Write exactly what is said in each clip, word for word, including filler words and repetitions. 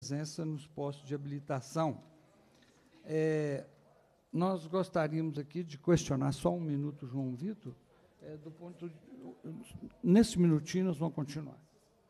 presença nos postos de habilitação. É, nós gostaríamos aqui de questionar, só um minuto, João Vitor, é, do ponto de, nesse minutinho nós vamos continuar.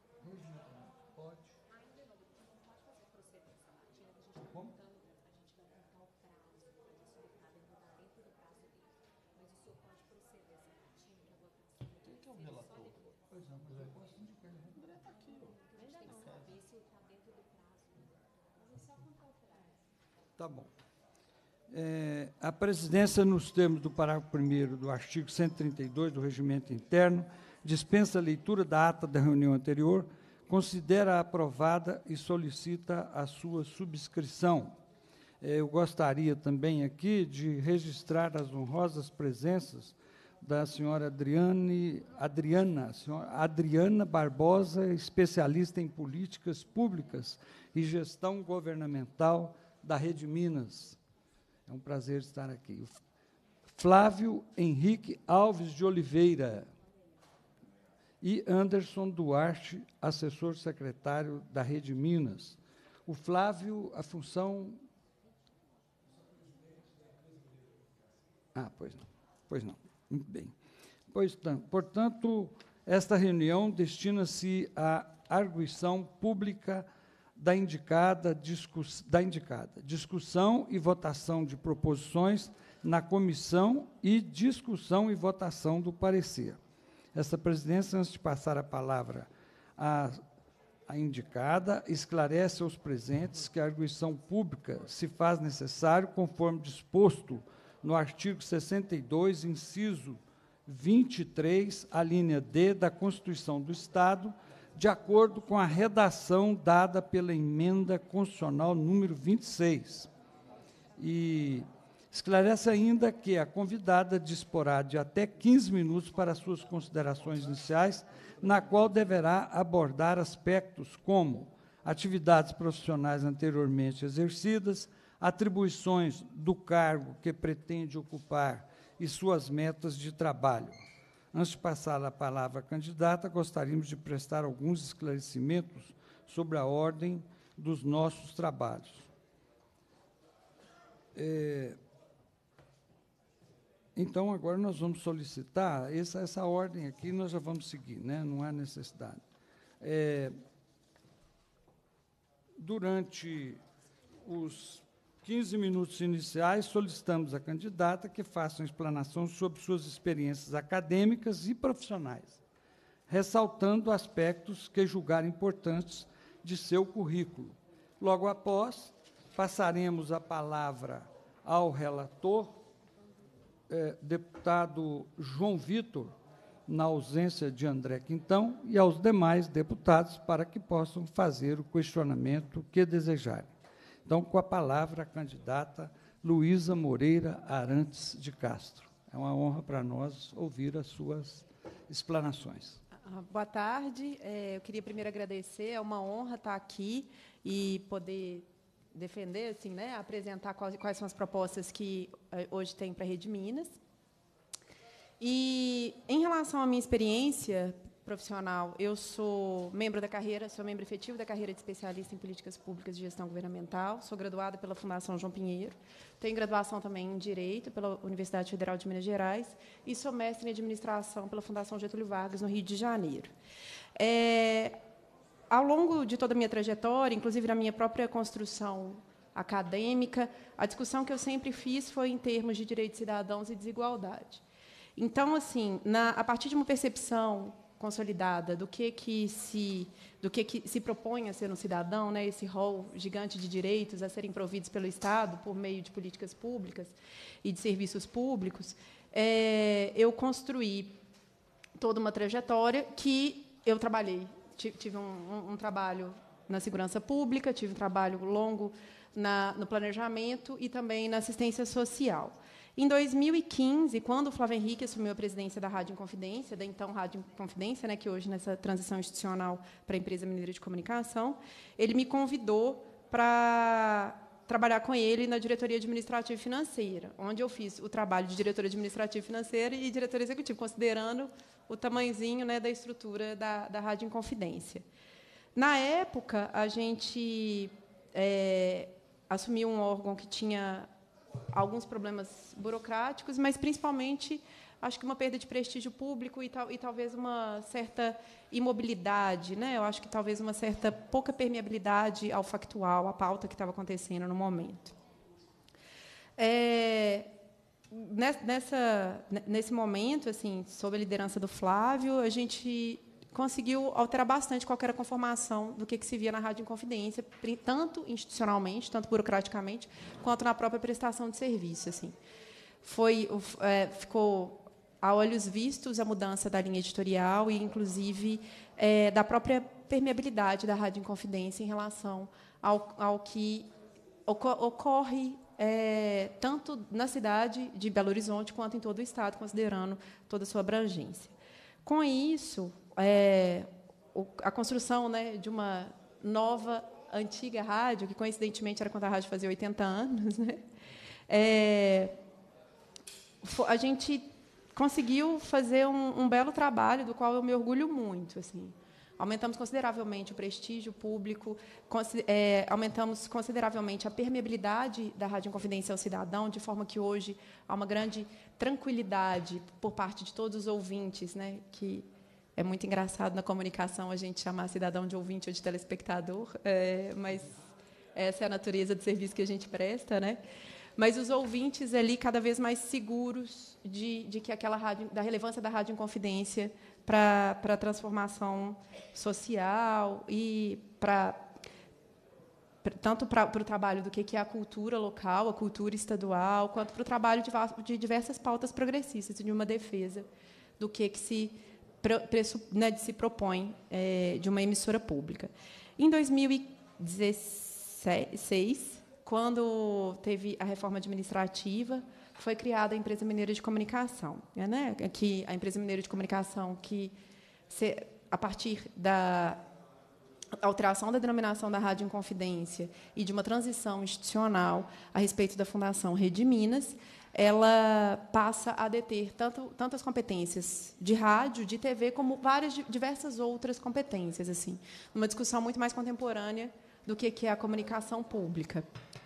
Tá bom. É, a presidência, nos termos do parágrafo primeiro do artigo cento e trinta e dois do Regimento Interno, dispensa a leitura da ata da reunião anterior, considera aprovada e solicita a sua subscrição. É, eu gostaria também aqui de registrar as honrosas presenças da senhora Adriane, Adriana, senhora Adriana Barbosa, especialista em políticas públicas e gestão governamental da Rede Minas. É um prazer estar aqui. Flávio Henrique Alves de Oliveira e Anderson Duarte, assessor secretário da Rede Minas. O Flávio, a função... Ah, pois não. Pois não. Muito bem. Pois, portanto, esta reunião destina-se à arguição pública da indicada, discuss, da indicada discussão e votação de proposições na comissão e discussão e votação do parecer. Esta presidência, antes de passar a palavra à, à indicada, esclarece aos presentes que a arguição pública se faz necessário conforme disposto no artigo sessenta e dois, inciso vinte e três, a linha D da Constituição do Estado, de acordo com a redação dada pela emenda constitucional número vinte e seis. E esclarece ainda que a convidada disporá de até quinze minutos para suas considerações iniciais, na qual deverá abordar aspectos como atividades profissionais anteriormente exercidas, atribuições do cargo que pretende ocupar e suas metas de trabalho. Antes de passar a palavra à candidata, gostaríamos de prestar alguns esclarecimentos sobre a ordem dos nossos trabalhos. É, então, agora nós vamos solicitar, essa, essa ordem aqui nós já vamos seguir, né? Não há necessidade. É, durante os quinze minutos iniciais, solicitamos à candidata que faça uma explanação sobre suas experiências acadêmicas e profissionais, ressaltando aspectos que julgar importantes de seu currículo. Logo após, passaremos a palavra ao relator, eh, deputado João Vitor, na ausência de André Quintão, e aos demais deputados, para que possam fazer o questionamento que desejarem. Então, com a palavra, a candidata Luísa Moreira Arantes de Castro. É uma honra para nós ouvir as suas explanações. Boa tarde. É, eu queria primeiro agradecer. É uma honra estar aqui e poder defender, assim, né, apresentar quais, quais são as propostas que hoje tem para a Rede Minas. E, em relação à minha experiência profissional, eu sou membro da carreira, sou membro efetivo da carreira de especialista em políticas públicas de gestão governamental, sou graduada pela Fundação João Pinheiro, tenho graduação também em Direito pela Universidade Federal de Minas Gerais e sou mestre em Administração pela Fundação Getúlio Vargas, no Rio de Janeiro. É, ao longo de toda a minha trajetória, inclusive na minha própria construção acadêmica, a discussão que eu sempre fiz foi em termos de direitos cidadãos e desigualdade. Então, assim, na, a partir de uma percepção consolidada do que que se do que que se propõe a ser um cidadão, né, esse rol gigante de direitos a serem providos pelo Estado por meio de políticas públicas e de serviços públicos, é, eu construí toda uma trajetória que eu trabalhei, tive um, um, um trabalho na segurança pública, tive um trabalho longo na, no planejamento e também na assistência social. Em dois mil e quinze, quando o Flávio Henrique assumiu a presidência da Rádio Inconfidência, da então Rádio Inconfidência, né, que hoje, nessa transição institucional para a Empresa Mineira de Comunicação, ele me convidou para trabalhar com ele na diretoria administrativa e financeira, onde eu fiz o trabalho de diretora administrativa e financeira e diretora executiva, considerando o tamanhozinho, né, da estrutura da, da Rádio Inconfidência. Na época, a gente é, assumi um órgão que tinha alguns problemas burocráticos, mas, principalmente, acho que uma perda de prestígio público e, tal, e talvez uma certa imobilidade, né? Eu acho que talvez uma certa pouca permeabilidade ao factual, à pauta que estava acontecendo no momento. É, nessa, nesse momento, assim, sob a liderança do Flávio, a gente conseguiu alterar bastante qual era a conformação do que, que se via na Rádio Inconfidência, tanto institucionalmente, tanto burocraticamente, quanto na própria prestação de serviço. Assim. Foi, é, ficou a olhos vistos a mudança da linha editorial e, inclusive, é, da própria permeabilidade da Rádio Inconfidência em relação ao, ao que ocorre é, tanto na cidade de Belo Horizonte quanto em todo o Estado, considerando toda a sua abrangência. Com isso, é, a construção, né, de uma nova, antiga rádio, que, coincidentemente, era quando a rádio fazia oitenta anos, né, é, a gente conseguiu fazer um, um belo trabalho, do qual eu me orgulho muito. Assim. Aumentamos consideravelmente o prestígio público, é, aumentamos consideravelmente a permeabilidade da Rádio Inconfidência ao cidadão, de forma que, hoje, há uma grande tranquilidade por parte de todos os ouvintes, né, que é muito engraçado na comunicação a gente chamar cidadão de ouvinte ou de telespectador, é, mas essa é a natureza do serviço que a gente presta, né? Mas os ouvintes ali cada vez mais seguros de, de que aquela rádio, da relevância da Rádio Inconfidência para para a transformação social e para tanto para, para o trabalho do que, que é a cultura local, a cultura estadual, quanto para o trabalho de, de diversas pautas progressistas e de uma defesa do que, que se, preço, né, se propõe é, de uma emissora pública. Em dois mil e dezesseis, quando teve a reforma administrativa, foi criada a Empresa Mineira de Comunicação, né? Que a Empresa Mineira de Comunicação, que se, a partir da alteração da denominação da Rádio Inconfidência e de uma transição institucional a respeito da Fundação Rede Minas, ela passa a deter tanto, tantas competências de rádio, de T V, como várias diversas outras competências, assim, numa discussão muito mais contemporânea do que, que é a comunicação pública.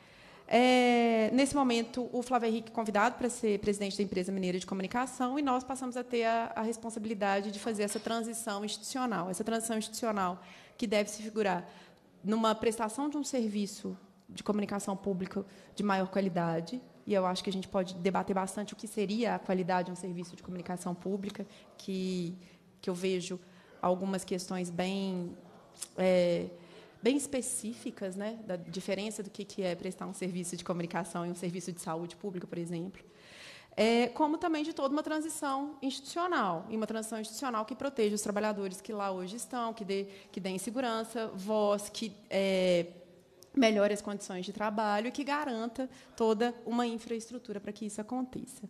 É, nesse momento, o Flávio Henrique é convidado para ser presidente da Empresa Mineira de Comunicação, e nós passamos a ter a, a responsabilidade de fazer essa transição institucional. Essa transição institucional que deve se figurar numa prestação de um serviço de comunicação pública de maior qualidade, e eu acho que a gente pode debater bastante o que seria a qualidade de um serviço de comunicação pública, que, que eu vejo algumas questões bem... É, bem específicas, né, da diferença do que é prestar um serviço de comunicação e um serviço de saúde pública, por exemplo, é, como também de toda uma transição institucional, e uma transição institucional que proteja os trabalhadores que lá hoje estão, que dê, que deem segurança, voz, que é, melhore as condições de trabalho e que garanta toda uma infraestrutura para que isso aconteça.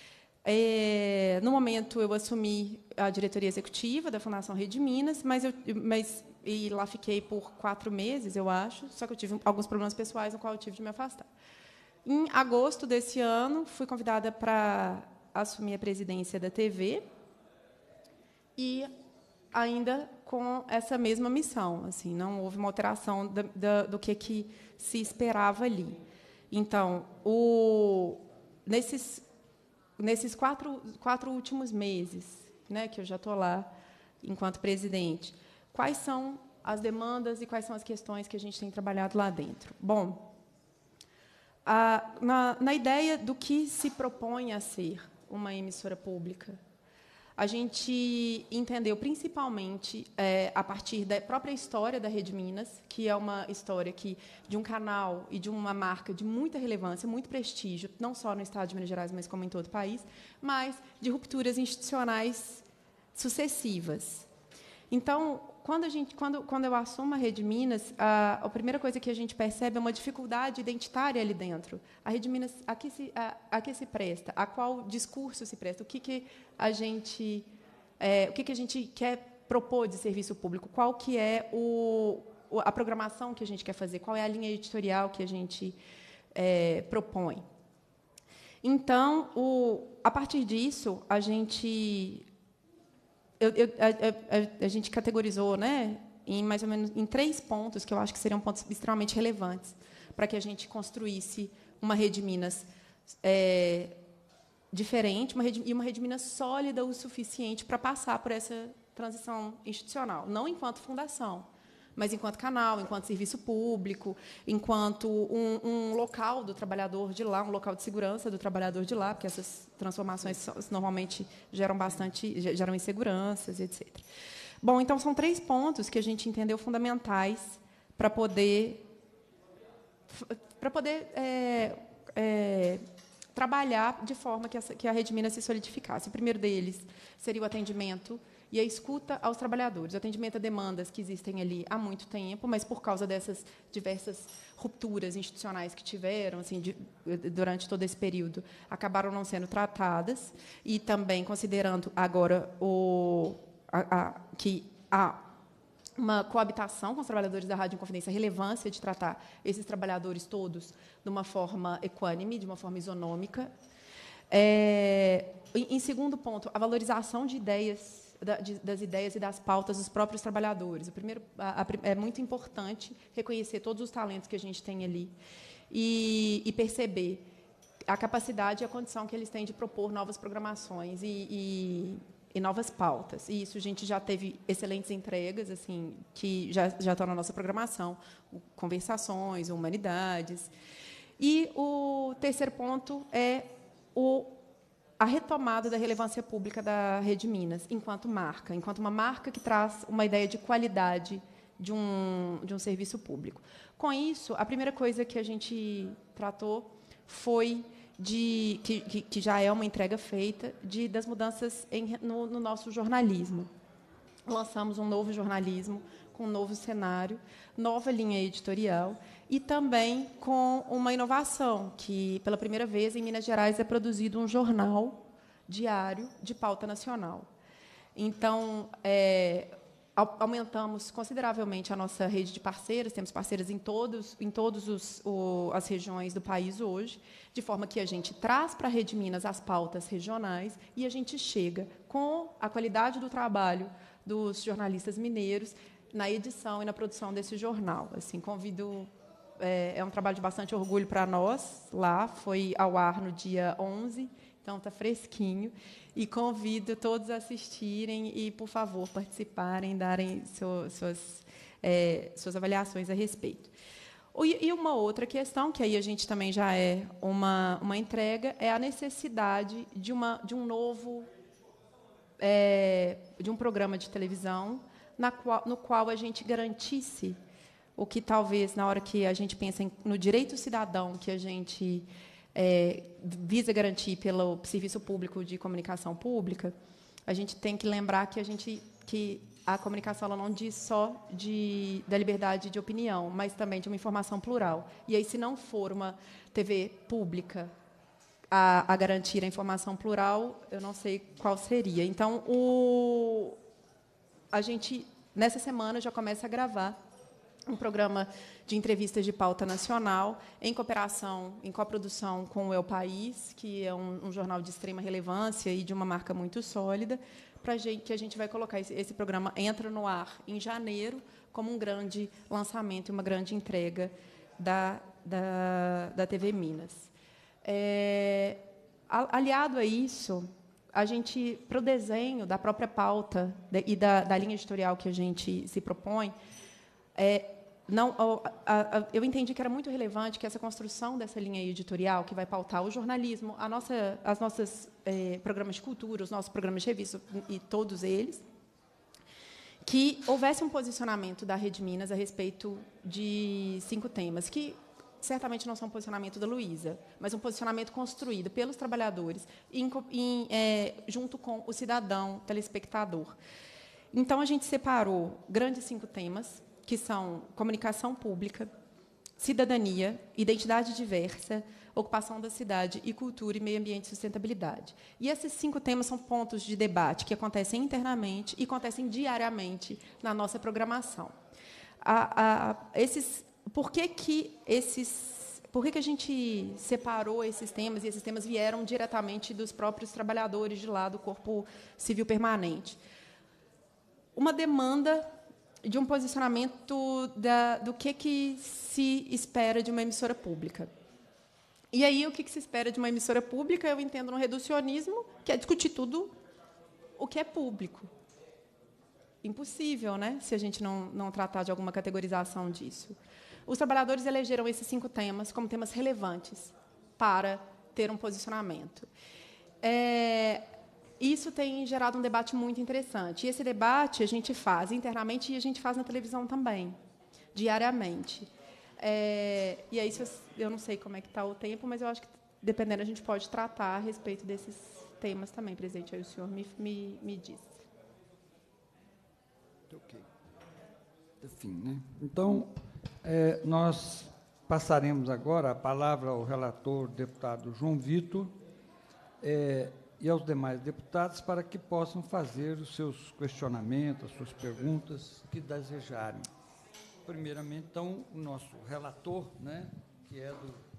É, no momento, eu assumi a diretoria executiva da Fundação Rede Minas, mas, eu, mas e lá fiquei por quatro meses, eu acho, só que eu tive alguns problemas pessoais, no qual eu tive de me afastar. Em agosto desse ano, fui convidada para assumir a presidência da T V, e ainda com essa mesma missão. Assim, não houve uma alteração da, da, do que, que se esperava ali. Então, o, nesses, nesses quatro, quatro últimos meses, né, que eu já estou lá enquanto presidente, quais são as demandas e quais são as questões que a gente tem trabalhado lá dentro? Bom, a, na, na ideia do que se propõe a ser uma emissora pública, a gente entendeu, principalmente, é, a partir da própria história da Rede Minas, que é uma história que, de um canal e de uma marca de muita relevância, muito prestígio, não só no Estado de Minas Gerais, mas como em todo o país, mas de rupturas institucionais sucessivas. Então, quando, a gente, quando, quando eu assumo a Rede Minas, a, a primeira coisa que a gente percebe é uma dificuldade identitária ali dentro. A Rede Minas, a que se, a, a que se presta? A qual discurso se presta? O que, que, a, gente, é, o que, que a gente quer propor de serviço público? Qual que é o, a programação que a gente quer fazer? Qual é a linha editorial que a gente é, propõe? Então, o, a partir disso, a gente... Eu, eu, a, a, a gente categorizou, né, em mais ou menos em três pontos que eu acho que seriam pontos extremamente relevantes para que a gente construísse uma Rede Minas é, diferente, uma rede, e uma Rede Minas sólida o suficiente para passar por essa transição institucional, não enquanto fundação, mas enquanto canal, enquanto serviço público, enquanto um, um local do trabalhador de lá, um local de segurança do trabalhador de lá, porque essas transformações normalmente geram bastante, geram inseguranças, etcétera. Bom, então são três pontos que a gente entendeu fundamentais para poder para poder é, é, trabalhar de forma que, essa, que a Rede Minas se solidificasse. O primeiro deles seria o atendimento e a escuta aos trabalhadores. O atendimento a demandas que existem ali há muito tempo, mas por causa dessas diversas rupturas institucionais que tiveram, assim, de, durante todo esse período, acabaram não sendo tratadas, e também considerando agora o, a, a, que há uma coabitação com os trabalhadores da Rádio Inconfidência, a relevância de tratar esses trabalhadores todos de uma forma equânime, de uma forma isonômica. É, em, em segundo ponto, a valorização de ideias, das ideias e das pautas dos próprios trabalhadores. O primeiro, a, a, é muito importante reconhecer todos os talentos que a gente tem ali e, e perceber a capacidade e a condição que eles têm de propor novas programações e, e, e novas pautas. E isso a gente já teve excelentes entregas, assim, que já, já estão na nossa programação, conversações, humanidades. E o terceiro ponto é o a retomada da relevância pública da Rede Minas, enquanto marca, enquanto uma marca que traz uma ideia de qualidade de um, de um serviço público. Com isso, a primeira coisa que a gente tratou foi de que, que, que já é uma entrega feita de das mudanças em, no, no nosso jornalismo. Lançamos um novo jornalismo com um novo cenário, nova linha editorial e também com uma inovação, que, pela primeira vez, em Minas Gerais, é produzido um jornal diário de pauta nacional. Então, é, aumentamos consideravelmente a nossa rede de parceiros, temos parceiros em todas em todos os, o, as regiões do país hoje, de forma que a gente traz para a Rede Minas as pautas regionais e a gente chega com a qualidade do trabalho dos jornalistas mineiros na edição e na produção desse jornal. Assim, convido... É, é um trabalho de bastante orgulho para nós. Lá foi ao ar no dia onze, então está fresquinho. E convido todos a assistirem e, por favor, participarem, darem seu, suas, é, suas avaliações a respeito. E uma outra questão, que aí a gente também já é uma, uma entrega, é a necessidade de, uma, de um novo... É, de um programa de televisão na qual, no qual a gente garantisse o que talvez, na hora que a gente pensa em, no direito cidadão que a gente é, visa garantir pelo serviço público de comunicação pública, a gente tem que lembrar que a gente que a comunicação ela não diz só de, da liberdade de opinião, mas também de uma informação plural. E aí, se não for uma T V pública a, a garantir a informação plural, eu não sei qual seria. Então, o, a gente, nessa semana, já começa a gravar um programa de entrevistas de pauta nacional, em cooperação, em coprodução com o El País, que é um, um jornal de extrema relevância e de uma marca muito sólida, para que a gente vai colocar esse, esse programa entra no ar em janeiro como um grande lançamento, uma grande entrega da, da, da T V Minas. É, aliado a isso, a gente, para o desenho da própria pauta e da, da linha editorial que a gente se propõe, É, não, a, a, eu entendi que era muito relevante que essa construção dessa linha editorial, que vai pautar o jornalismo, a nossa, as nossas é, programas de cultura, os nossos programas de revista e todos eles, que houvesse um posicionamento da Rede Minas a respeito de cinco temas, que certamente não são um posicionamento da Luísa, mas um posicionamento construído pelos trabalhadores, em, em, é, junto com o cidadão telespectador. Então, a gente separou grandes cinco temas, que são comunicação pública, cidadania, identidade diversa, ocupação da cidade e cultura e meio ambiente e sustentabilidade. E esses cinco temas são pontos de debate que acontecem internamente e acontecem diariamente na nossa programação. A, a, esses, por que que esses, por que que a gente separou esses temas e esses temas vieram diretamente dos próprios trabalhadores de lá do Corpo Civil Permanente? Uma demanda de um posicionamento da, do que, que se espera de uma emissora pública. E aí, o que, que se espera de uma emissora pública, eu entendo no reducionismo, que é discutir tudo o que é público. Impossível, né, se a gente não, não tratar de alguma categorização disso. Os trabalhadores elegeram esses cinco temas como temas relevantes para ter um posicionamento. É, isso tem gerado um debate muito interessante. E esse debate a gente faz internamente e a gente faz na televisão também, diariamente. É, e aí, eu não sei como é que está o tempo, mas eu acho que, dependendo, a gente pode tratar a respeito desses temas também, presidente. Aí o senhor me, me, me diz. Ok. Enfim, né? Então, é, nós passaremos agora a palavra ao relator, deputado João Vitor, é, e aos demais deputados para que possam fazer os seus questionamentos, as suas perguntas que desejarem. Primeiramente, então, o nosso relator, né, que é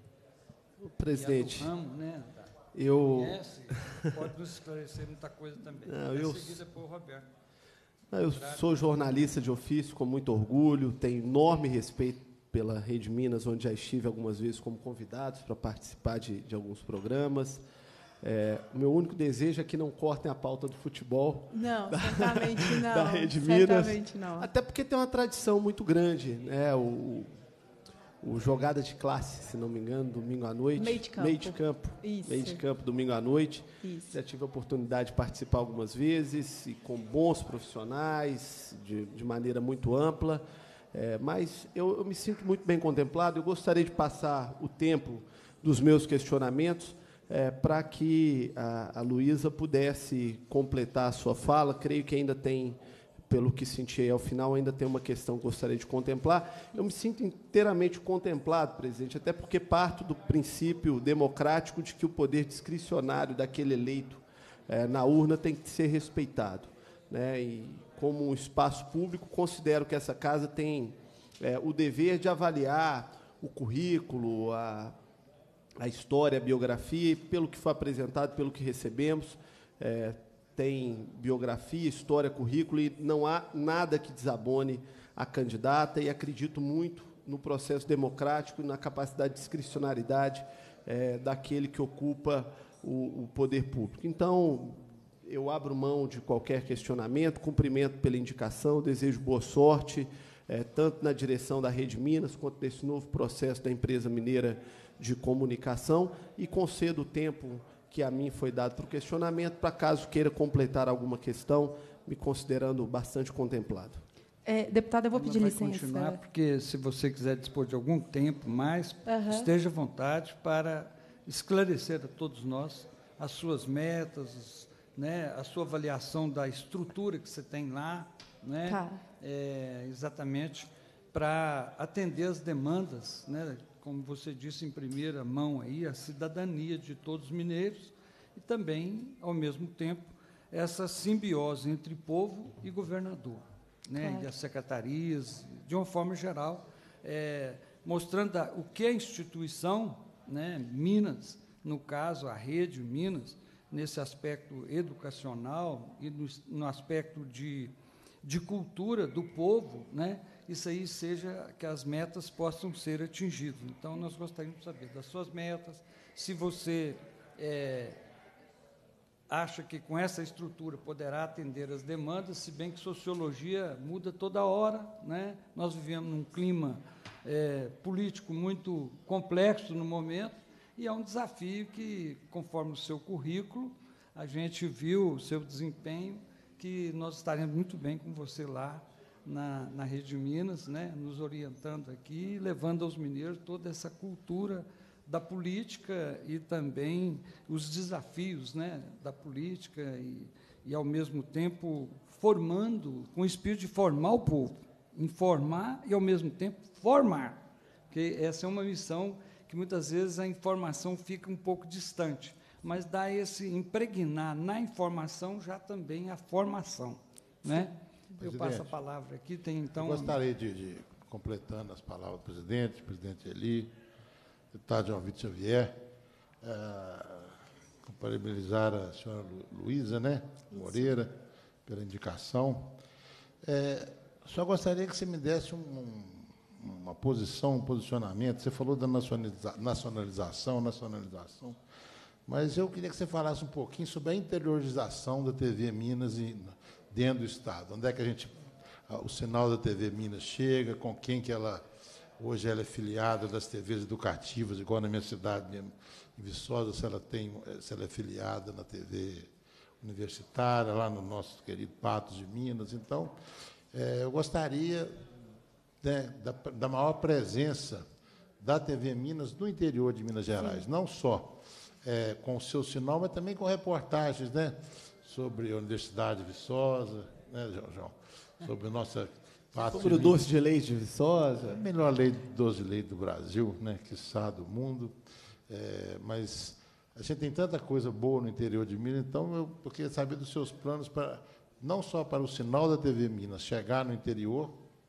do, presidente, que é do ramo, né, da, eu conhece, pode nos esclarecer muita coisa também. Não, em eu, seguida, por Roberto. Eu sou jornalista de ofício, com muito orgulho, tenho enorme respeito pela Rede Minas, onde já estive algumas vezes como convidado para participar de, de alguns programas. É, o meu único desejo é que não cortem a pauta do futebol. Não, da, certamente não. Da Rede certamente Minas. Não. Até porque tem uma tradição muito grande, né? O, o Jogada de Classe, se não me engano, domingo à noite. Meio de campo. Meio de campo. Isso. Meio de campo, domingo à noite. Isso. Já tive a oportunidade de participar algumas vezes, e com bons profissionais, de, de maneira muito ampla. É, mas eu, eu me sinto muito bem contemplado. Eu gostaria de passar o tempo dos meus questionamentos é, para que a, a Luísa pudesse completar a sua fala. Creio que ainda tem, pelo que senti aí ao final, ainda tem uma questão que gostaria de contemplar. Eu me sinto inteiramente contemplado, presidente, até porque parto do princípio democrático de que o poder discricionário daquele eleito é, na urna tem que ser respeitado, né? E, como um espaço público, considero que essa casa tem é, o dever de avaliar o currículo, a, a história, a biografia, e pelo que foi apresentado, pelo que recebemos, é, tem biografia, história, currículo, e não há nada que desabone a candidata, e acredito muito no processo democrático e na capacidade de discricionariedade é, daquele que ocupa o, o poder público. Então, eu abro mão de qualquer questionamento, cumprimento pela indicação, desejo boa sorte, é, tanto na direção da Rede Minas, quanto desse novo processo da empresa mineira de comunicação, e concedo o tempo que a mim foi dado para o questionamento, para caso queira completar alguma questão, me considerando bastante contemplado. É, deputada, eu vou pedir vai licença. Continuar, porque, se você quiser dispor de algum tempo mais, uhum. esteja à vontade para esclarecer a todos nós as suas metas, né, a sua avaliação da estrutura que você tem lá, né, tá. é, exatamente para atender as demandas, né, como você disse em primeira mão, aí, a cidadania de todos os mineiros e também, ao mesmo tempo, essa simbiose entre povo e governador, né, claro. E as secretarias, de uma forma geral, é, mostrando a, o que é a instituição, né, Minas, no caso, a Rede Minas, nesse aspecto educacional e no, no aspecto de, de cultura do povo, né, isso aí seja, que as metas possam ser atingidas. Então, nós gostaríamos de saber das suas metas, se você é, acha que com essa estrutura poderá atender as demandas, se bem que sociologia muda toda hora, né, nós vivemos num clima é, político muito complexo no momento, e é um desafio que, conforme o seu currículo, a gente viu o seu desempenho, que nós estaremos muito bem com você lá na, na Rede Minas, né, nos orientando aqui, levando aos mineiros toda essa cultura da política e também os desafios, né, da política e, e, ao mesmo tempo, formando, com o espírito de formar o povo, informar e, ao mesmo tempo, formar, porque essa é uma missão que muitas vezes a informação fica um pouco distante, mas dá esse impregnar na informação já também a formação, né? Eu passo a palavra aqui, tem então... Eu gostaria de, de, completando as palavras do presidente, presidente Eli, deputado João Vitor Xavier, é, parabenizar a senhora Lu, Luísa, né, Moreira, pela indicação. É, Só gostaria que você me desse um, um, uma posição, um posicionamento. Você falou da nacionaliza, nacionalização, nacionalização, mas eu queria que você falasse um pouquinho sobre a interiorização da T V Minas e, dentro do Estado. Onde é que a gente, o sinal da T V Minas chega, com quem que ela, hoje ela é filiada das T Vs educativas, igual na minha cidade mesmo, em Viçosa, se ela, tem, se ela é filiada na T V universitária, lá no nosso querido Patos de Minas. Então, é, eu gostaria, né, da, da maior presença da T V Minas no interior de Minas Gerais, Sim. não só é, com o seu sinal, mas também com reportagens, né, sobre a Universidade de Viçosa, né, João? Sobre a nossa... Patos sobre o doce de leite de Viçosa. A melhor lei de doce de leite do Brasil, né, quiçá do mundo. É, mas a gente tem tanta coisa boa no interior de Minas, então eu, eu queria saber dos seus planos, para, não só para o sinal da T V Minas chegar no interior,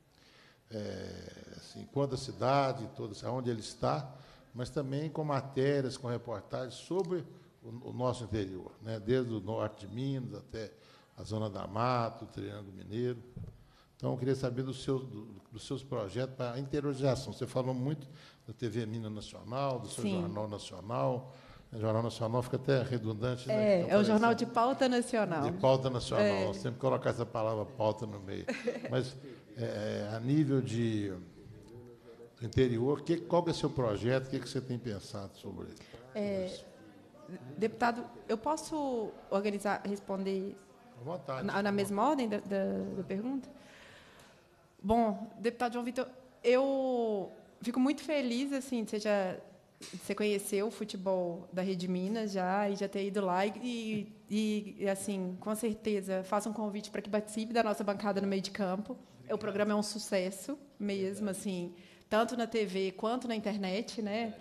é, assim, quanto a cidade, toda, onde ele está, mas também com matérias, com reportagens sobre o, o nosso interior, né, desde o norte de Minas até a Zona da Mata, o Triângulo Mineiro. Então, eu queria saber dos seus, do, dos seus projetos para a interiorização. Você falou muito da T V Minas Nacional, do seu Sim. Jornal Nacional. O Jornal Nacional fica até redundante. É, né? Então, é o Jornal de Pauta Nacional. De Pauta Nacional. É. Nós temos que colocar essa palavra pauta no meio. Mas, é, a nível de, do interior, que, qual que é o seu projeto? O que, que você tem pensado sobre é, isso? Deputado, eu posso organizar, responder à vontade, na, na mesma ordem da, da, da pergunta? Bom, deputado João Vitor, eu fico muito feliz, assim, de você já você conheceu o futebol da Rede Minas já e já ter ido lá e, e assim, com certeza, faça um convite para que participe da nossa bancada no meio de campo. O programa é um sucesso mesmo, assim, tanto na T V quanto na internet, né?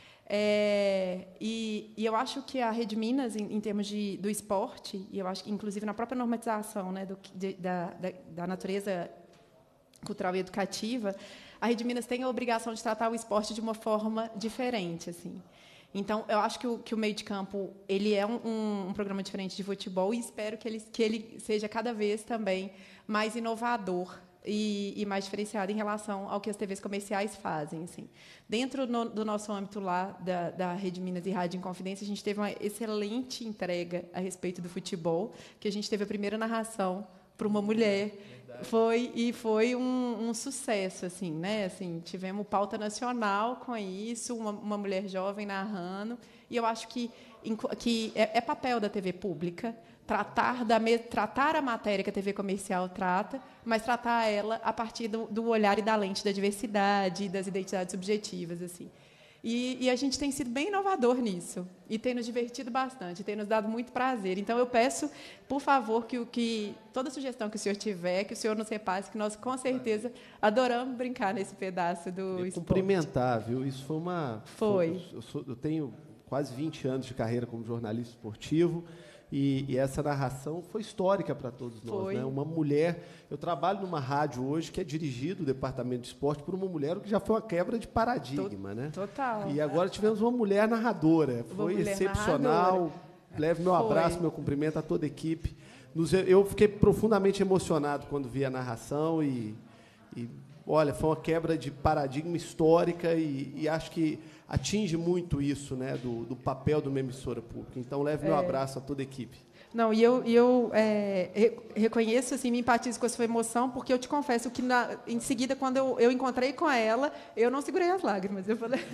É, e, e eu acho que a Rede Minas, em, em termos de, do esporte, e eu acho que, inclusive, na própria normatização, né, do, de, da, da, da natureza cultural e educativa, a Rede Minas tem a obrigação de tratar o esporte de uma forma diferente, assim. Então, eu acho que o, que o meio de campo ele é um, um, um programa diferente de futebol e espero que ele, que ele seja cada vez também mais inovador e, e mais diferenciado em relação ao que as T Vs comerciais fazem, assim. Dentro no, do nosso âmbito lá da, da Rede Minas e Rádio Inconfidência, a gente teve uma excelente entrega a respeito do futebol, que a gente teve a primeira narração para uma mulher. Foi e foi um, um sucesso, assim, né? Assim, tivemos pauta nacional com isso, uma, uma mulher jovem narrando, e eu acho que, que é, é papel da T V pública tratar, da, tratar a matéria que a T V comercial trata, mas tratar ela a partir do, do olhar e da lente da diversidade, das identidades subjetivas, assim. E, e a gente tem sido bem inovador nisso, e tem nos divertido bastante, tem nos dado muito prazer. Então, eu peço, por favor, que, que toda sugestão que o senhor tiver, que o senhor nos repasse, que nós, com certeza, adoramos brincar nesse pedaço do esporte. Cumprimentar, viu? Isso foi uma... Foi. Eu, sou, eu tenho quase vinte anos de carreira como jornalista esportivo, E, e essa narração foi histórica para todos nós. Foi. Né? Uma mulher... Eu trabalho numa rádio hoje que é dirigido o departamento de esporte por uma mulher, o que já foi uma quebra de paradigma. Né? Total. E agora tivemos uma mulher narradora. Foi mulher excepcional. Narradora. Leve meu foi. abraço, meu cumprimento a toda a equipe. Nos, eu fiquei profundamente emocionado quando vi a narração e, e olha, foi uma quebra de paradigma histórica e, e acho que atinge muito isso, né, do, do papel de uma emissora pública. Então, leve meu é. abraço a toda a equipe. Não, e eu, eu é, reconheço, assim, me empatizo com a sua emoção, porque eu te confesso que, na, em seguida, quando eu, eu encontrei com ela, eu não segurei as lágrimas. Eu falei...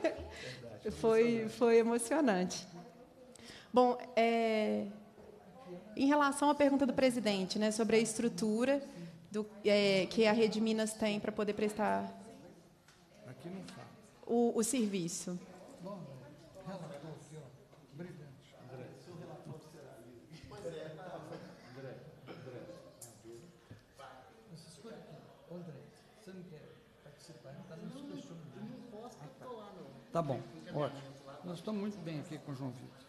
foi, foi emocionante. Bom, é, em relação à pergunta do presidente, né, sobre a estrutura do, é, que a Rede Minas tem para poder prestar... Aqui não fala. O, o serviço. Bom, relator aqui, ó. Brilhante. André, seu relator será ali. Pois é, André, André. Você escuta aqui. André, você não quer participar, não está nos questionando. Eu não posso falar, não. Tá bom, ótimo. Nós estamos muito bem aqui com o João Vitor.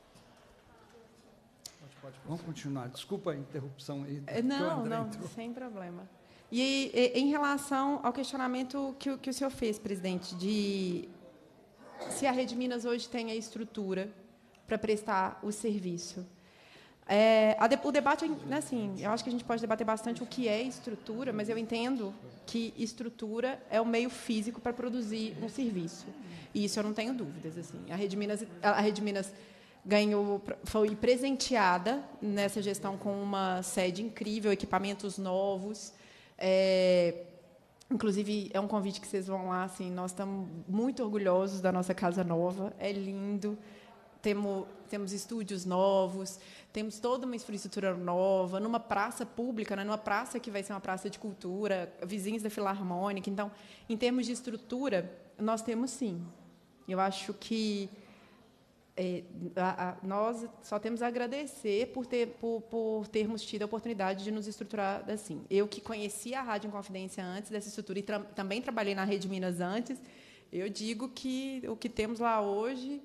Pode, pode Vamos continuar. Desculpa a interrupção aí. Não, não, entrou. Sem problema. E, e em relação ao questionamento que, que o senhor fez, presidente, de se a Rede Minas hoje tem a estrutura para prestar o serviço. É, a de, o debate, né, assim, eu acho que a gente pode debater bastante o que é estrutura, mas eu entendo que estrutura é o meio físico para produzir um serviço. E isso eu não tenho dúvidas. Assim. A Rede Minas, a Rede Minas ganhou, foi presenteada nessa gestão com uma sede incrível, equipamentos novos. É, inclusive, é um convite que vocês vão lá. Assim, nós estamos muito orgulhosos da nossa casa nova. É lindo. Temos, temos estúdios novos, temos toda uma infraestrutura nova, numa praça pública, né, numa praça que vai ser uma praça de cultura, vizinhos da Filarmônica. Então, em termos de estrutura, nós temos sim. Eu acho que é, a, a, nós só temos a agradecer por, ter, por, por termos tido a oportunidade de nos estruturar assim. Eu, que conhecia a Rádio Inconfidência antes dessa estrutura e tra também trabalhei na Rede Minas antes, eu digo que o que temos lá hoje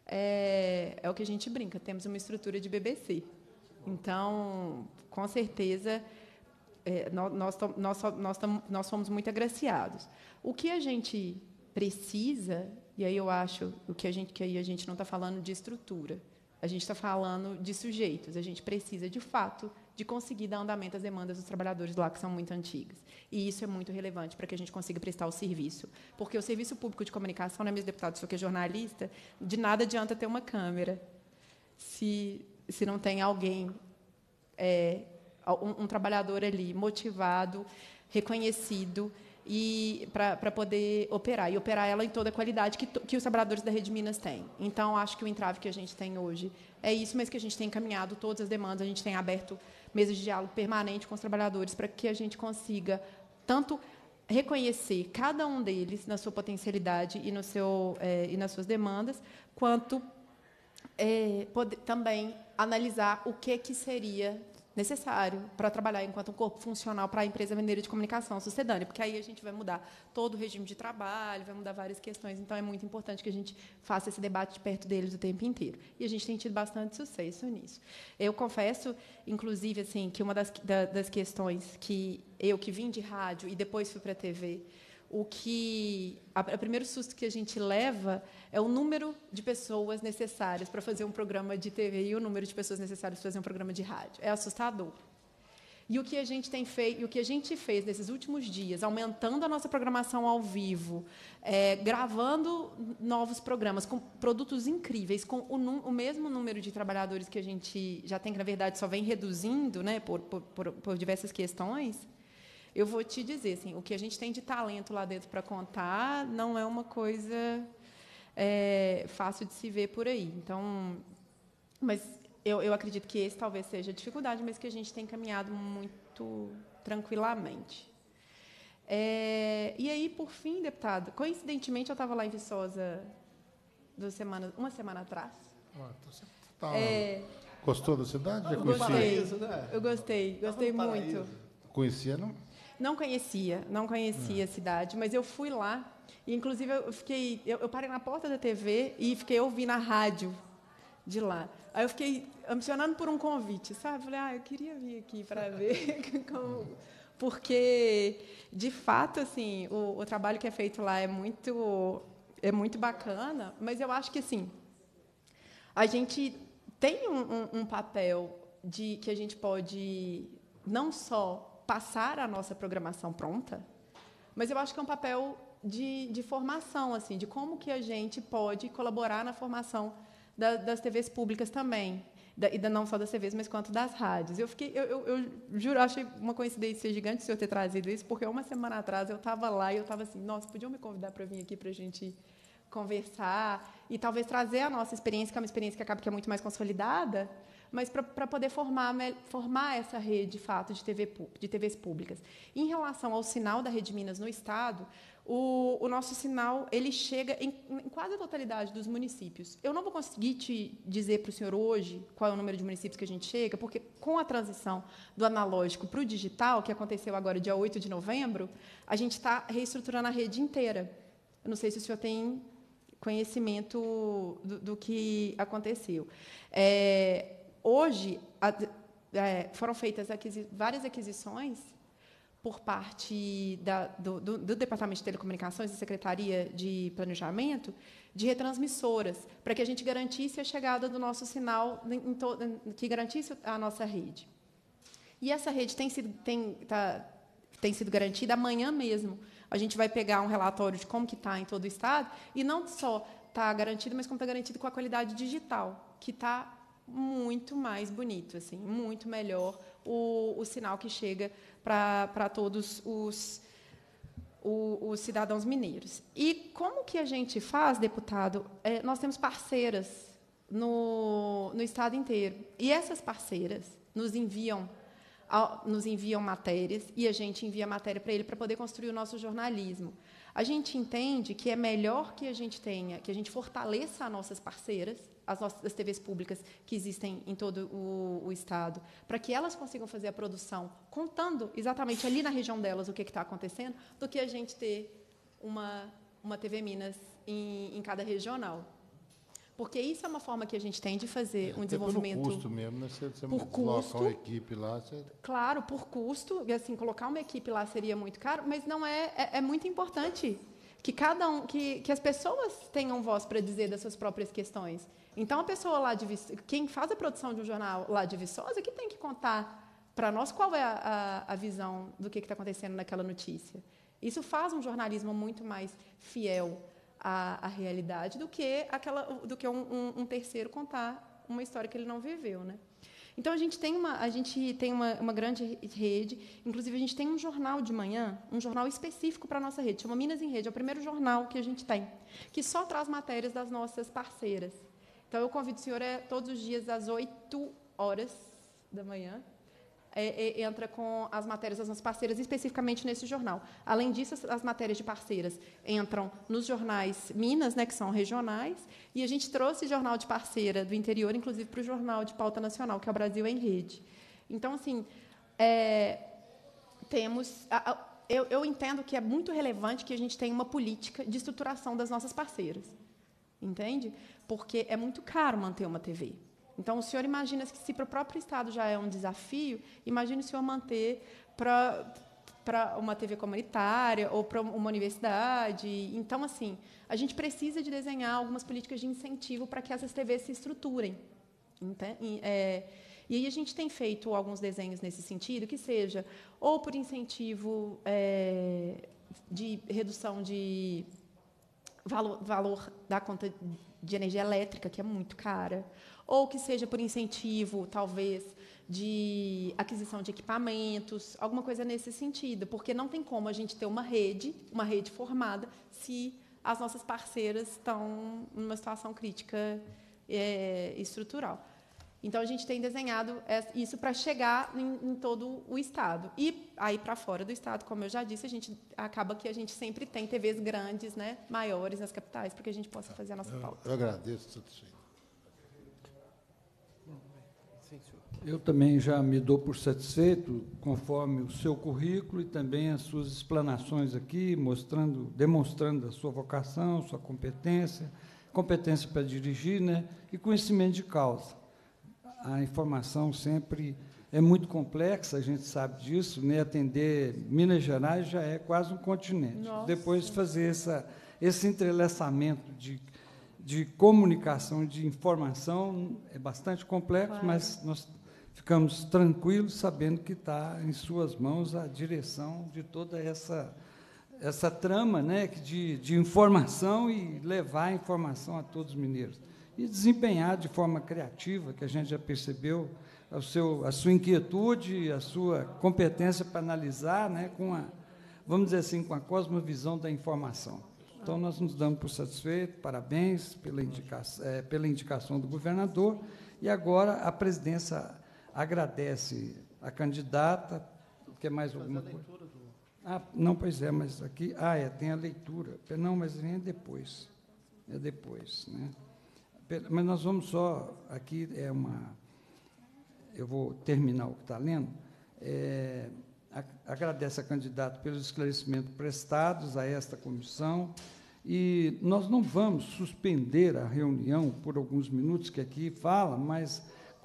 é, é o que a gente brinca, temos uma estrutura de B B C. Então, com certeza, é, nós, nós, nós, nós, nós fomos muito agraciados. O que a gente precisa, e aí eu acho o que a gente, que aí a gente não está falando de estrutura, a gente está falando de sujeitos. A gente precisa, de fato, de conseguir dar andamento às demandas dos trabalhadores lá, que são muito antigas. E isso é muito relevante para que a gente consiga prestar o serviço. Porque o serviço público de comunicação, né, meus deputados, sou que é jornalista, de nada adianta ter uma câmera se, se não tem alguém, é, um, um trabalhador ali motivado, reconhecido, e para poder operar, e operar ela em toda a qualidade que, que os trabalhadores da Rede Minas têm. Então, acho que o entrave que a gente tem hoje é isso, mas que a gente tem encaminhado todas as demandas, a gente tem aberto mesas de diálogo permanente com os trabalhadores para que a gente consiga tanto reconhecer cada um deles na sua potencialidade e, no seu, é, e nas suas demandas, quanto é, poder, também analisar o que, que seria necessário para trabalhar enquanto um corpo funcional para a empresa mineira de comunicação sucedânea, porque aí a gente vai mudar todo o regime de trabalho, vai mudar várias questões, então é muito importante que a gente faça esse debate perto deles o tempo inteiro. E a gente tem tido bastante sucesso nisso. Eu confesso, inclusive, assim, que uma das, da, das questões que eu, que vim de rádio e depois fui para a T V, o que a, a primeiro susto que a gente leva é o número de pessoas necessárias para fazer um programa de T V e o número de pessoas necessárias para fazer um programa de rádio. É assustador. E o que a gente tem feito, o que a gente fez nesses últimos dias, aumentando a nossa programação ao vivo, é, gravando novos programas com produtos incríveis, com o, o mesmo número de trabalhadores que a gente já tem, que na verdade só vem reduzindo, né, por, por, por, por diversas questões. Eu vou te dizer, assim, o que a gente tem de talento lá dentro para contar não é uma coisa é, fácil de se ver por aí. Então, mas eu, eu acredito que esse talvez seja a dificuldade, mas que a gente tem caminhado muito tranquilamente. É, e aí, por fim, deputado, coincidentemente, eu estava lá em Viçosa duas semanas, uma semana atrás. Ah, então você tá, é, gostou da cidade? Já gostei, paraíso, né? eu gostei, gostei muito. Conhecia, não? Não conhecia, não conhecia a cidade, mas eu fui lá e, inclusive, eu fiquei, eu, eu parei na porta da T V e fiquei ouvindo a rádio de lá. Aí eu fiquei ambicionando por um convite, sabe? Falei, ah, eu queria vir aqui para ver como, porque, de fato, assim, o, o trabalho que é feito lá é muito, é muito bacana, mas eu acho que, assim, a gente tem um, um, um papel de que a gente pode não só passar a nossa programação pronta, mas eu acho que é um papel de, de formação, assim, de como que a gente pode colaborar na formação da, das T Vs públicas também, da, e da, não só das T Vs, mas quanto das rádios. Eu fiquei, eu, eu, eu juro, achei uma coincidência gigante o senhor ter trazido isso, porque uma semana atrás eu estava lá e eu estava assim, nossa, podiam me convidar para vir aqui para a gente conversar e talvez trazer a nossa experiência, que é uma experiência que acaba que é muito mais consolidada, mas para poder formar, formar essa rede, de fato, de, T V, de T Vs públicas. Em relação ao sinal da Rede Minas no Estado, o, o nosso sinal ele chega em, em quase a totalidade dos municípios. Eu não vou conseguir te dizer para o senhor hoje qual é o número de municípios que a gente chega, porque com a transição do analógico para o digital, que aconteceu agora dia oito de novembro, a gente está reestruturando a rede inteira. Eu não sei se o senhor tem conhecimento do, do que aconteceu. É, Hoje, a, é, foram feitas aquisi, várias aquisições por parte da, do, do, do Departamento de Telecomunicações e Secretaria de Planejamento, de retransmissoras, para que a gente garantisse a chegada do nosso sinal, em to, que garantisse a nossa rede. E essa rede tem sido, tem, tá, tem sido garantida amanhã mesmo. A gente vai pegar um relatório de como que está em todo o Estado, e não só está garantido, mas como está garantido com a qualidade digital, que está muito mais bonito, assim, muito melhor o, o sinal que chega para todos os, os, os cidadãos mineiros. E como que a gente faz, deputado? É, nós temos parceiras no, no Estado inteiro, e essas parceiras nos enviam nos enviam matérias, e a gente envia matéria para ele para poder construir o nosso jornalismo. A gente entende que é melhor que a gente tenha, que a gente fortaleça as nossas parceiras, as nossas as T Vs públicas que existem em todo o, o Estado, para que elas consigam fazer a produção, contando exatamente ali na região delas o que está acontecendo, do que a gente ter uma, uma T V Minas em, em cada regional. Porque isso é uma forma que a gente tem de fazer um Até desenvolvimento... Por custo mesmo, né? Você, você por custo, uma equipe lá... Você... Claro, por custo. E, assim, colocar uma equipe lá seria muito caro, mas não é, é, é muito importante que, cada um, que, que as pessoas tenham voz para dizer das suas próprias questões. Então, a pessoa lá de... Quem faz a produção de um jornal lá de Viçosa que tem que contar para nós qual é a, a, a visão do que está acontecendo naquela notícia. Isso faz um jornalismo muito mais fiel A, a realidade do que aquela do que um, um, um terceiro contar uma história que ele não viveu, né? Então a gente tem uma a gente tem uma, uma grande rede, inclusive a gente tem um jornal de manhã, um jornal específico para a nossa rede, chama Minas em Rede, é o primeiro jornal que a gente tem, que só traz matérias das nossas parceiras. Então eu convido o senhor é, todos os dias às oito horas da manhã. É, é, entra com as matérias das nossas parceiras, especificamente nesse jornal. Além disso, as, as matérias de parceiras entram nos jornais Minas, né, que são regionais, e a gente trouxe jornal de parceira do interior, inclusive, para o jornal de pauta nacional, que é o Brasil em Rede. Então, assim, é, temos... A, a, eu, eu entendo que é muito relevante que a gente tenha uma política de estruturação das nossas parceiras. Entende? Porque é muito caro manter uma T V. Então, o senhor imagina que, se para o próprio Estado já é um desafio, imagine o senhor manter para, para uma T V comunitária ou para uma universidade. Então, assim, a gente precisa de desenhar algumas políticas de incentivo para que essas T Vs se estruturem. Entende? É, e aí a gente tem feito alguns desenhos nesse sentido, que seja ou por incentivo é, de redução de valor, valor da conta de energia elétrica, que é muito cara, ou que seja por incentivo, talvez, de aquisição de equipamentos, alguma coisa nesse sentido, porque não tem como a gente ter uma rede, uma rede formada, se as nossas parceiras estão numa situação crítica é, estrutural. Então, a gente tem desenhado isso para chegar em, em todo o Estado. E, aí, para fora do Estado, como eu já disse, a gente acaba que a gente sempre tem T Vs grandes, né, maiores nas capitais, para que a gente possa fazer a nossa pauta. Eu, eu agradeço, satisfeito. Eu também já me dou por satisfeito, conforme o seu currículo e também as suas explanações aqui, mostrando, demonstrando a sua vocação, sua competência, competência para dirigir, né, e conhecimento de causa. A informação sempre é muito complexa, a gente sabe disso, né? Atender Minas Gerais já é quase um continente. Nossa. Depois fazer essa, esse entrelaçamento de, de comunicação, de informação, é bastante complexo, claro. Mas nós ficamos tranquilos sabendo que está em suas mãos a direção de toda essa, essa trama, né? de, de informação e levar a informação a todos os mineiros. E desempenhar de forma criativa, que a gente já percebeu, o seu, a sua inquietude, a sua competência para analisar, né, com a, vamos dizer assim, com a cosmovisão da informação. Então, nós nos damos por satisfeitos, parabéns pela indicação, é, pela indicação do governador, e agora a presidência agradece a candidata, quer mais alguma coisa? Do... Ah, não, pois é, mas aqui, ah, é, tem a leitura, não, mas vem é depois, é depois, né? Mas nós vamos só, aqui é uma, eu vou terminar o que está lendo, é, a, agradece a candidata pelos esclarecimentos prestados a esta comissão, e nós não vamos suspender a reunião por alguns minutos, que aqui fala, mas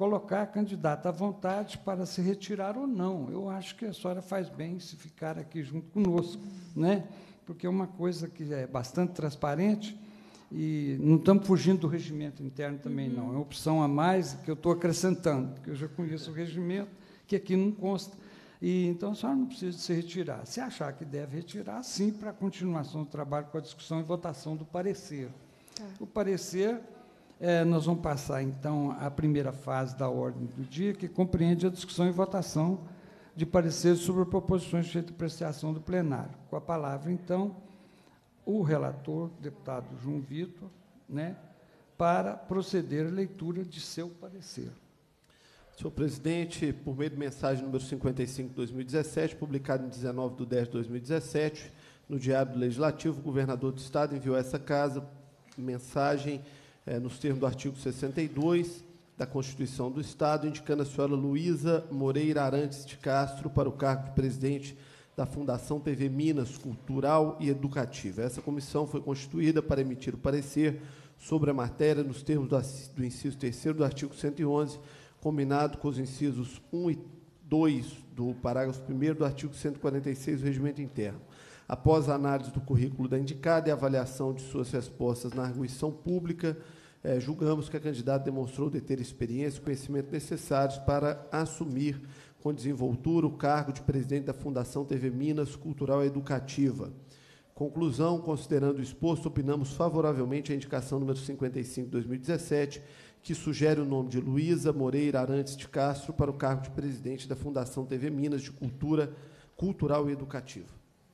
colocar a candidata à vontade para se retirar ou não. Eu acho que a senhora faz bem se ficar aqui junto conosco, né? Porque é uma coisa que é bastante transparente e não estamos fugindo do regimento interno também, uhum. não. É uma opção a mais que eu estou acrescentando, porque eu já conheço o regimento, que aqui não consta. E, então, a senhora não precisa se retirar. Se achar que deve retirar, sim, para a continuação do trabalho com a discussão e votação do parecer. Tá. O parecer, é, nós vamos passar, então, a primeira fase da ordem do dia, que compreende a discussão e votação de pareceres sobre proposições de apreciação do plenário. Com a palavra, então, o relator, deputado João Vitor, né, para proceder à leitura de seu parecer. Senhor presidente, por meio de mensagem número cinquenta e cinco de dois mil e dezessete, publicada em dezenove de dez de dois mil e dezessete, no Diário do Legislativo, o governador do Estado enviou a essa casa mensagem eh, nos termos do artigo sessenta e dois da Constituição do Estado, indicando a senhora Luísa Moreira Arantes de Castro para o cargo de presidente da Fundação T V Minas Cultural e Educativa. Essa comissão foi constituída para emitir o parecer sobre a matéria nos termos do, do inciso terceiro do artigo cento e onze, combinado com os incisos um e dois do parágrafo primeiro do artigo cento e quarenta e seis do Regimento Interno. Após a análise do currículo da indicada e a avaliação de suas respostas na arguição pública, eh, julgamos que a candidata demonstrou de ter experiência e conhecimento necessários para assumir com desenvoltura o cargo de presidente da Fundação T V Minas Cultural e Educativa. Conclusão, considerando o exposto, opinamos favoravelmente a indicação número cinquenta e cinco de dois mil e dezessete, que sugere o nome de Luísa Moreira Arantes de Castro para o cargo de presidente da Fundação T V Minas de Cultura, Cultural e Educativa.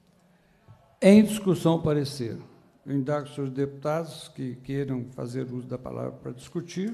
Em discussão, o parecer. Eu indago os senhores deputados que queiram fazer uso da palavra para discutir.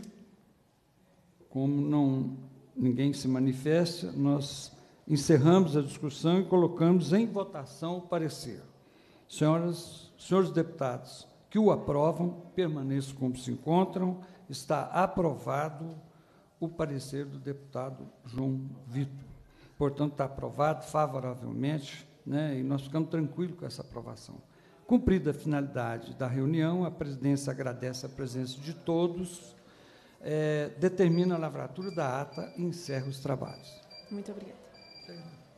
Como não, ninguém se manifesta, nós encerramos a discussão e colocamos em votação o parecer. Senhoras, senhores deputados que o aprovam, permaneçam como se encontram. Está aprovado o parecer do deputado João Vitor. Portanto, está aprovado favoravelmente, né, e nós ficamos tranquilos com essa aprovação. Cumprida a finalidade da reunião, a presidência agradece a presença de todos, é, determina a lavratura da ata e encerra os trabalhos. Muito obrigada.